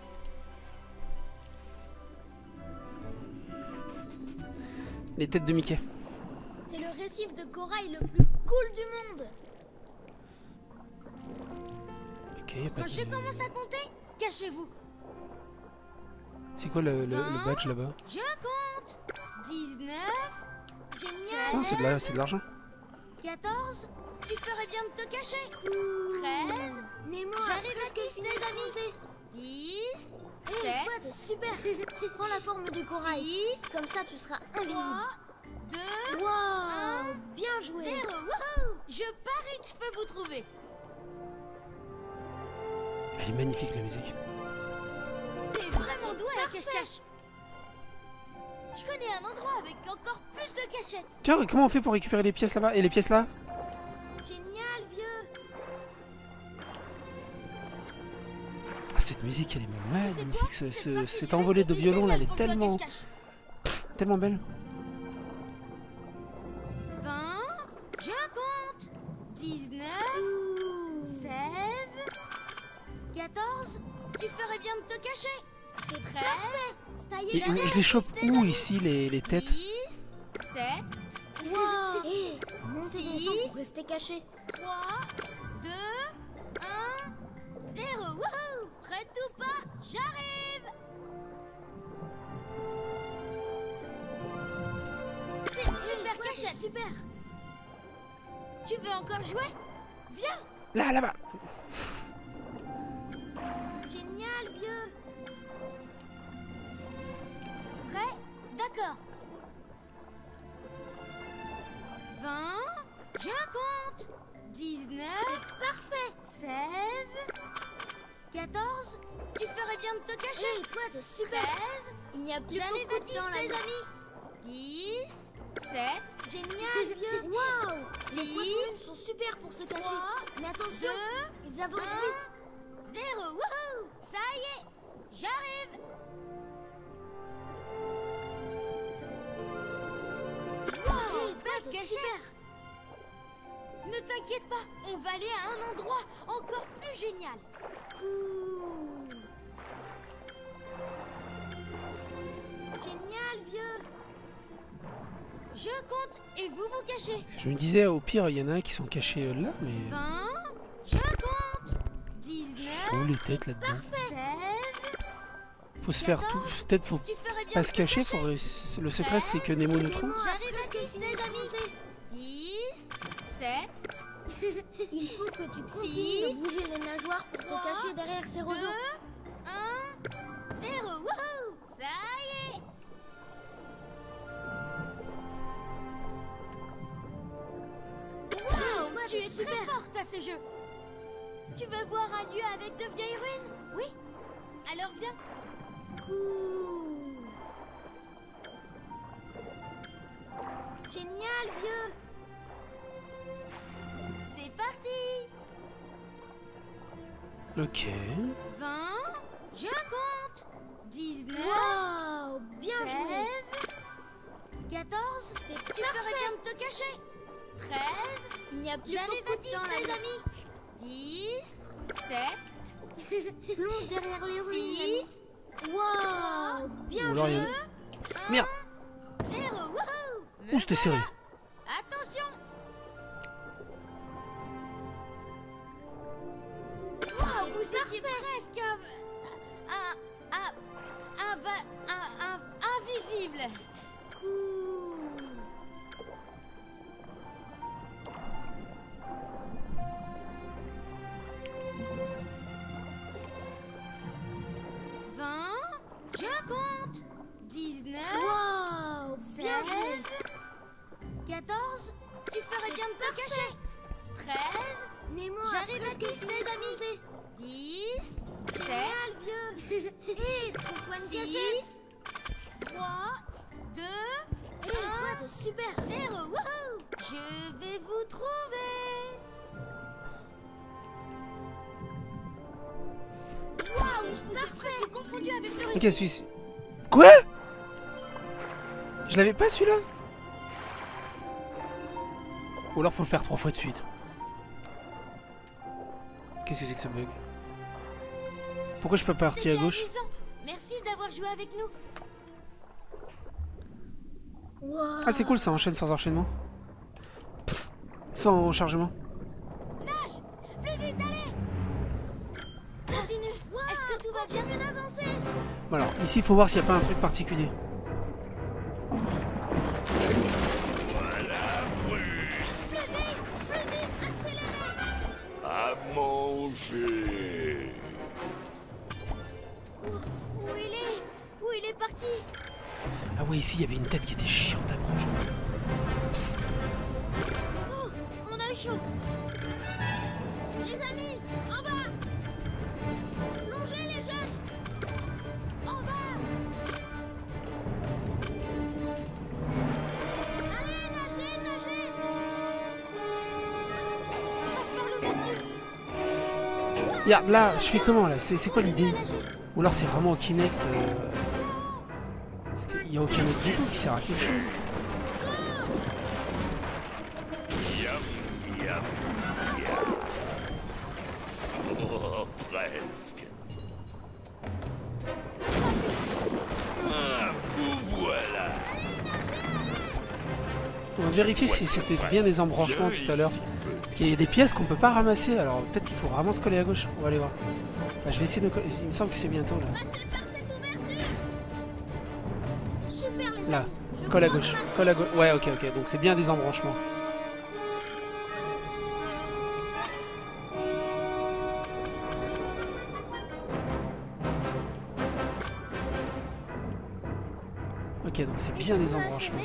Les têtes de Mickey. C'est le récif de corail le plus cool du monde. Ok, y a pas Quand de... je commence à compter, cachez-vous. C'est quoi le badge là-bas? Je compte. 19. Génial. Non, c'est de l'argent. 14. Tu ferais bien de te cacher. 13. Nemo, j'arrive à Disney d'amis. 10. 7. Toi, t'es super. Prends la forme du corail. 6. Comme ça, tu seras invisible. 2. Wow. Bien joué. 0. Wouhou. Je parie que je peux vous trouver. Elle est magnifique la musique. T'es vraiment doué à cache-cache. Je connais un endroit avec encore plus de cachettes. Tiens, comment on fait pour récupérer les pièces là-bas et les pièces là? Génial, vieux. Ah, cette musique, elle est magnifique. Cette envolée de violon là, elle est tellement... tellement belle. 20, je compte. 19, 16, 14. Tu ferais bien de te cacher. C'est 13. Ça y est, Et je les chope où ici les têtes? 10, 7. Wow. Hé, montez les sons pour rester caché. 3, 2, 1, 0. Wouhou! Prête ou pas? J'arrive. C'est une super cachette. Super. Tu veux encore jouer? Viens. Là-bas. Génial, vieux. Prêt? D'accord. 20, je compte. 19, parfait. 16, 14, tu ferais bien de te cacher. Et toi, t'es super. 13, il n'y a plus beaucoup de temps, les amis. 10, 7, génial, vieux. Waouh, les poissons sont super pour se cacher. 3, mais attention, ils avancent vite. 0, wouhou, ça y est, j'arrive. Wow, toi, t'es super. Ne t'inquiète pas, on va aller à un endroit encore plus génial. Cool. Génial, vieux. Je compte et vous vous cachez. Je me disais, au pire, il y en a un qui sont cachés là, mais... 20, je compte. 19, où les têtes là-dedans? 16, faut se faire tout. Peut-être faut pas se cacher. Le secret, c'est que Nemo nous trouve. J'arrive à tester, amis. 10, 7. Il faut que tu continues de bouger les nageoires pour te cacher derrière ces roseaux. 2, 1, 0. Wouhou! Ça y est! Wow, tu es très forte à ce jeu. Tu veux voir un lieu avec de vieilles ruines? Oui. Alors viens. Cool. Génial, vieux. C'est parti. Ok. 20, je compte. 19, wow, bien 16, joué. 14, c'est tu ferais bien de te cacher. 13, il n'y a plus beaucoup de temps, les amis. 10, 7, plonge derrière les ruines. 6, wow, bien joué. Merde. 0, wouhou. Ouh, c'était serré. Attention. Wow, vous étiez presque invisible. Cool. Je compte. 19, wow, 16, 14, tu ferais bien de te cacher. 13, Nemo, j'arrive à tester, les amis. 10, 7, vieux. Et trouve-toi une cachette. 3, 2, 1, toi, t'es super. 0, wouhou. Je vais vous trouver. Waouh, je vous ai presque confondu avec le Ok, celui-ci. Quoi? Je l'avais pas celui-là? Ou alors faut le faire 3 fois de suite. Qu'est-ce que c'est que ce bug? Pourquoi je peux pas partir à gauche? Merci d'avoir joué avec nous. Ah c'est cool, ça enchaîne sans enchaînement. Sans chargement. Nage, plus vite, allez. Continue. Est-ce que tout va bien d'avancer? Bon alors, ici il faut voir s'il n'y a pas un truc particulier. Voilà, Bruce. Plus vite, accélérez. À manger. Où il est parti? Ah ouais, ici il y avait une tête qui était chiante à prendre. Oh, on a eu chaud. Les amis, en bas. Regarde, là, je fais comment, là? C'est quoi l'idée? Ou alors c'est vraiment au Kinect parce qu'il n'y a aucun autre du tout qui sert à quelque chose. Oh, presque. Ah, vous voilà. On va vérifier si c'était bien des embranchements tout à l'heure. Parce qu'il y a des pièces qu'on peut pas ramasser, alors peut-être qu'il faut vraiment se coller à gauche. On va aller voir. Enfin, je vais essayer de me coller. Il me semble que c'est bientôt là. Là, colle à gauche. Colle à gauche. Ouais, ok, ok. Donc c'est bien des embranchements. Ok, donc c'est bien des embranchements.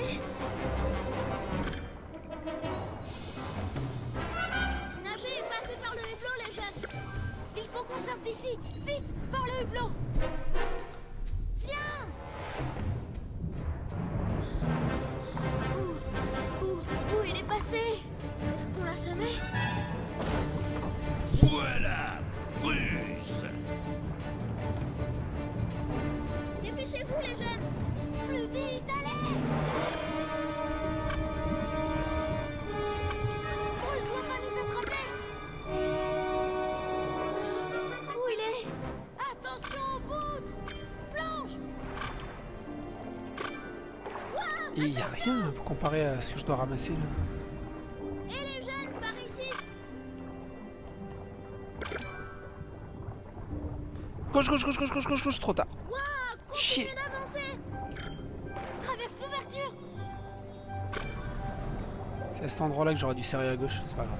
Nager et passer par le hublot, les jeunes. Il faut qu'on sorte d'ici. Vite, par le hublot. Viens. Où il est passé? Est-ce qu'on l'a semé? Voilà, Bruce. Dépêchez-vous, les jeunes. Plus vite, allez. Bruce doit pas les attraper. Où il est? Attention aux poutres. Plonge. Et il n'y a rien comparé à ce que je dois ramasser là. Et les jeunes, par ici. Gauche, gauche, gauche, gauche, gauche, gauche, gauche, trop tard. Chier. Continuez d'avancer. Traverse l'ouverture. C'est à cet endroit-là que j'aurais dû serrer à gauche, c'est pas grave.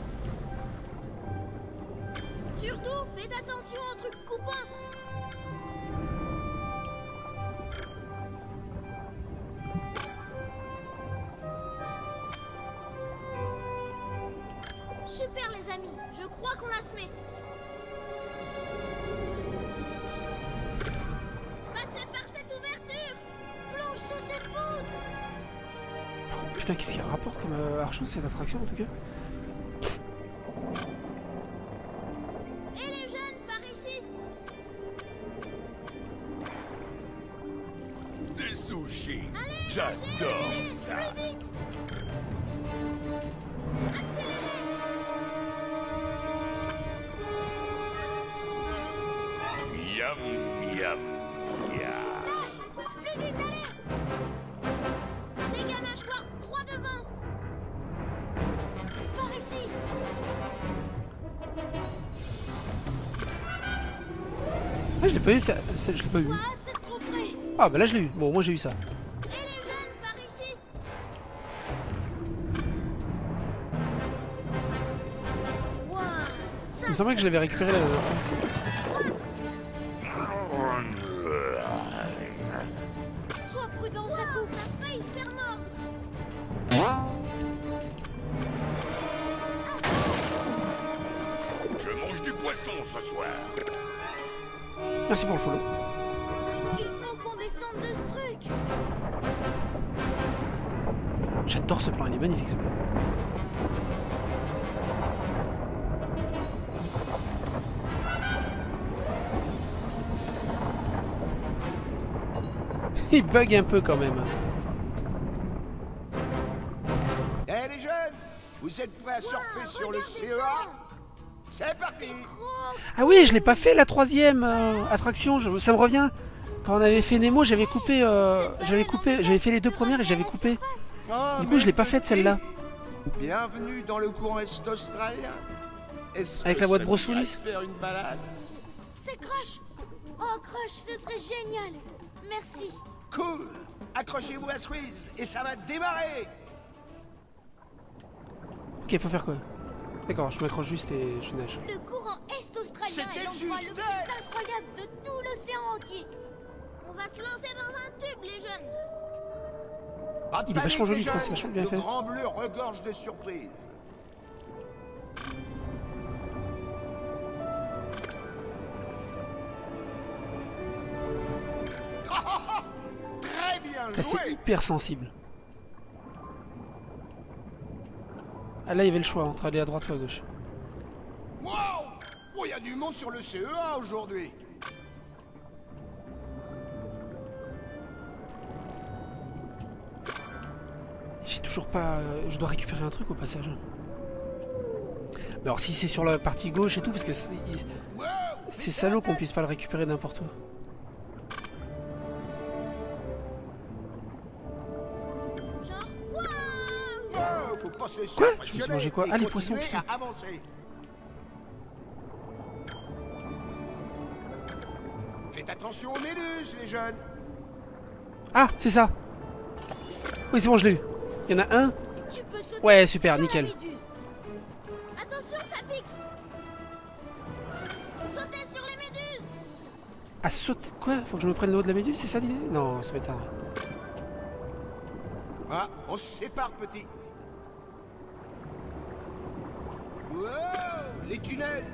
Surtout, faites attention aux trucs coupants. Super les amis, je crois qu'on l'a semé. Passez par cette ouverture. Plonge sous ces poutres. Putain, qu'est-ce qu'il rapporte comme archon cette attraction en tout cas? Et les jeunes, par ici. Des sushis. J'adore ça. Plus vite. Accélérez. Yum, yum, yum. Nage. Plus vite, allez. Les gars, mâchoire, croix devant. Par ici. Ah, je l'ai pas eu, ça, je l'ai pas eu. C'est trop près. Ah, bah là je l'ai eu. Bon, moi j'ai eu ça. Et les jeunes, par ici. Waouh, ça, Il me semblait que je l'avais récupéré la dernière fois. Sois prudent, ça coupe. On a failli se faire mordre. Je mange du poisson ce soir. Merci pour le follow. Il faut qu'on descende de ce truc. J'adore ce plan, il est magnifique ce plan. Il bug un peu quand même. Eh les jeunes, vous êtes prêts à surfer sur le CEA? C'est parti. Ah oui, je l'ai pas fait la troisième attraction, ça me revient. Quand on avait fait Nemo, j'avais coupé, j'avais fait les deux premières et j'avais coupé. Du coup, je l'ai pas faite celle-là. Bienvenue dans le courant est australien. Avec la voix de Bruce Willis. Faire une balade. C'est Crush. Oh Crush, ce serait génial. Merci. Cool. Accrochez-vous à Squeeze et ça va démarrer. Ok, faut faire quoi? D'accord, je m'accroche juste et je nage. Le courant est australien est l'endroit le plus incroyable de tout l'océan entier. On va se lancer dans un tube, les jeunes. Il est vachement joli, putain, c'est vachement bien fait. Le Grand Bleu regorge de surprises. Très bien joué. C'est hyper sensible. Ah là, il y avait le choix entre aller à droite ou à gauche. Wow. Oh, y a du monde sur le CE1 aujourd'hui. J'ai toujours pas... je dois récupérer un truc au passage. Mais alors si c'est sur la partie gauche et tout, parce que c'est salaud qu'on puisse pas le récupérer n'importe où. Faut pas se laisser Quoi? Je me impressionner suis mangé quoi? et Ah, les poissons, continuer putain. à avancer. Faites attention aux méduses, les jeunes. Ah, c'est ça. Oui, c'est bon, je l'ai eu. Il y en a un. Tu peux sauter Ouais, super, sur la nickel. méduse. Attention, ça pique. Sautez sur les méduses. Ah, saute. Quoi? Faut que je me prenne le haut de la méduse, c'est ça l'idée? Non, ça m'étonne. Ah, on se sépare, petit. Wow, les tunnels.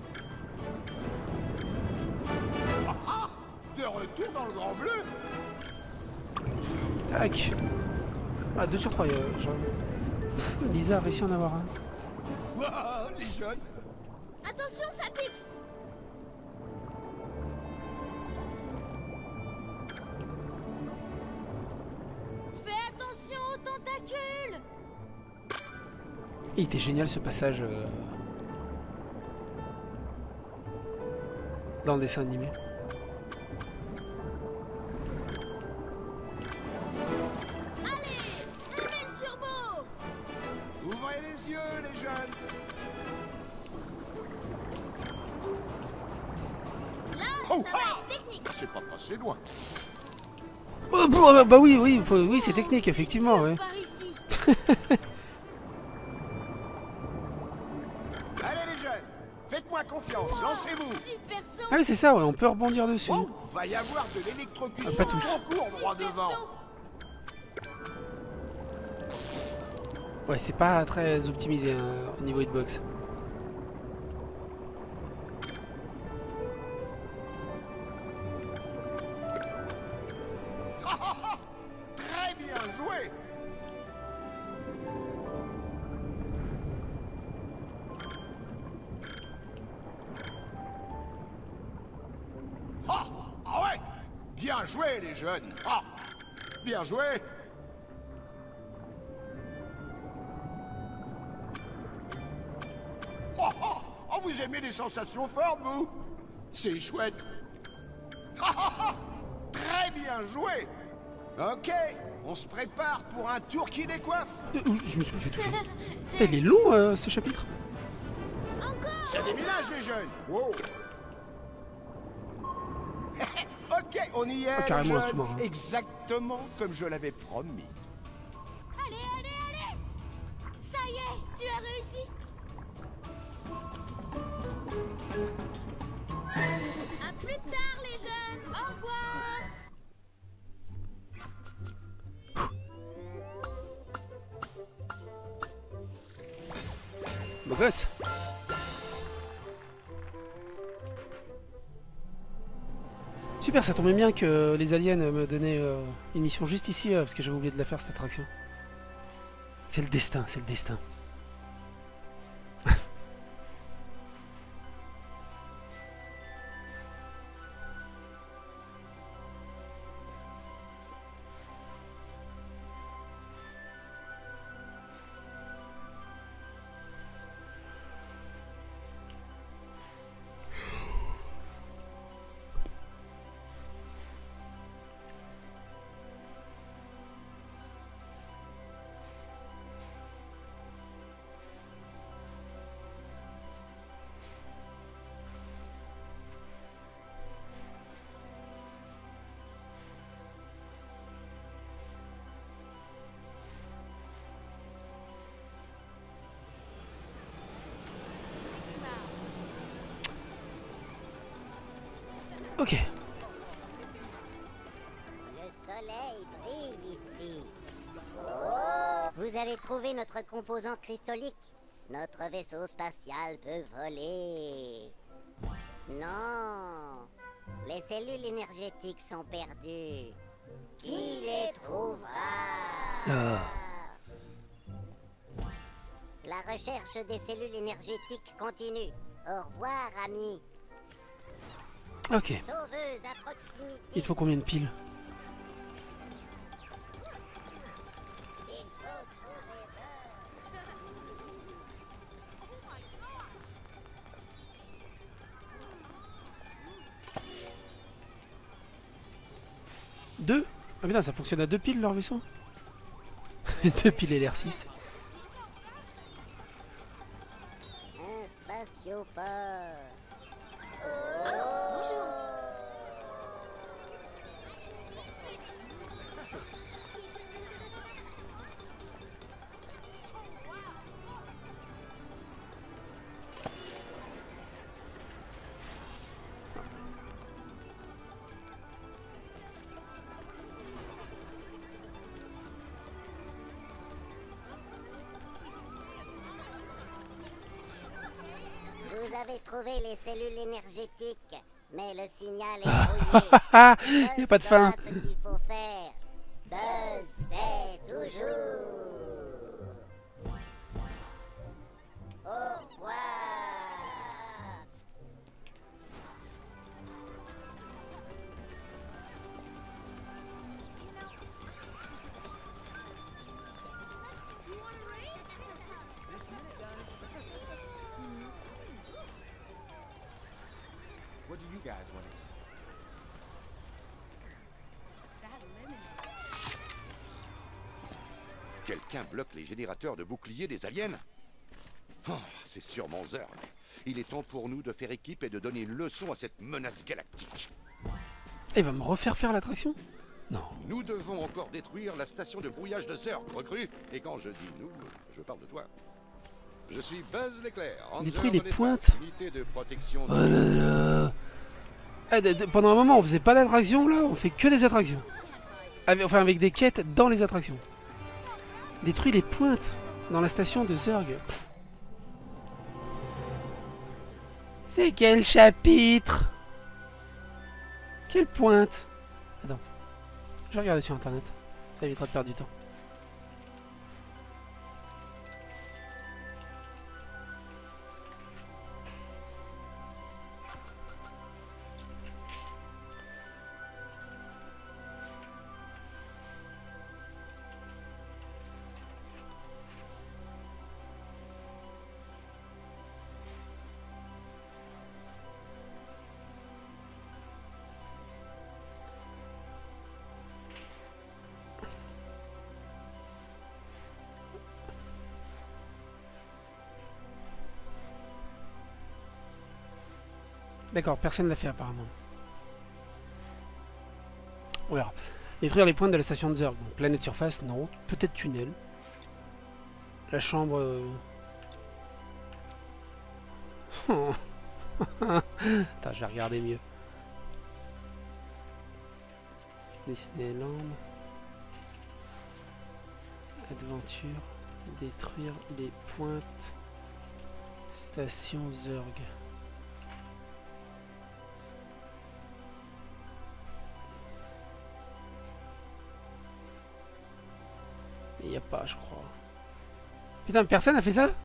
Ah, ah, de retour dans le Grand Bleu. Tac. Ah, 2 sur 3. Lisa a réussi à en avoir un. Wow, les jeunes. Attention, ça pique. Fais attention aux tentacules. Il était génial ce passage dans le dessin animé. Ouvrez les yeux, les jeunes. Là, Oh, ça va être technique. C'est pas passé loin. Oh, bah oui, oui, oui, c'est technique, effectivement. Ouais. Par ici. Allez, les jeunes, faites-moi confiance, lancez-vous. Super saut. Ah oui, c'est ça, ouais, on peut rebondir dessus. Oh, va y avoir de l'électrocution Ah, pas tous. en cours droit devant. Ouais, c'est pas très optimisé hein, au niveau hitbox. Très bien joué. Ah ouais. Bien joué, les jeunes. Ah, bien joué. Oh, vous aimez les sensations fortes, vous? C'est chouette. Très bien joué. Ok, on se prépare pour un tour qui décoiffe. Je me suis pas fait toucher. Putain, il est long ce chapitre. Ça déménage, les jeunes. Wow. Ok, on y est, Ah, carrément les un jeunes. sous-marin. Exactement comme je l'avais promis. Allez, allez, allez. Ça y est, tu as réussi. À plus tard, les jeunes. Au revoir. Beau gosse. Super, ça tombait bien que les aliens me donnaient une mission juste ici, parce que j'avais oublié de la faire cette attraction. C'est le destin, c'est le destin. Ok. Le soleil brille ici. Oh, vous avez trouvé notre composant cristallique. Notre vaisseau spatial peut voler. Non. Les cellules énergétiques sont perdues. Qui les trouvera? La recherche des cellules énergétiques continue. Au revoir, ami. Ok. Sauveuse à proximité. Il te faut combien de piles? Deux? Ah putain, ça fonctionne à 2 piles leur vaisseau. 2 piles LR6. Un spatioport. Bonjour. Vous avez trouvé les cellules énergétiques, mais le signal est brouillé. Il n'y a pas de fin. Ce qu'il faut faire. Buzz sait toujours. Au revoir. What do you guys want to Quelqu'un bloque les générateurs de boucliers des aliens? Oh, c'est sûrement Zurg. Il est temps pour nous de faire équipe et de donner une leçon à cette menace galactique. Il va me refaire faire l'attraction? Non. Nous devons encore détruire la station de brouillage de Zurg, recrue. Et quand je dis nous, je parle de toi. Je suis Buzz l'éclair. Détruire les pointes. Unité de protection de... Oh là là. Pendant un moment, on faisait pas d'attraction, là. On fait que des attractions. Enfin, avec des quêtes dans les attractions. Détruire les pointes dans la station de Zurg. C'est quel chapitre? Quelle pointe? Attends. Je vais regarder sur internet. Ça évitera de perdre du temps. D'accord, personne ne l'a fait apparemment. On verra. Détruire les pointes de la station de Zurg. Donc, planète surface, non. Peut-être tunnel. La chambre... Attends, je vais regarder mieux. Disneyland. Aventure. Détruire les pointes. Station Zurg. Il n'y a pas, je crois. Putain, personne a fait ça?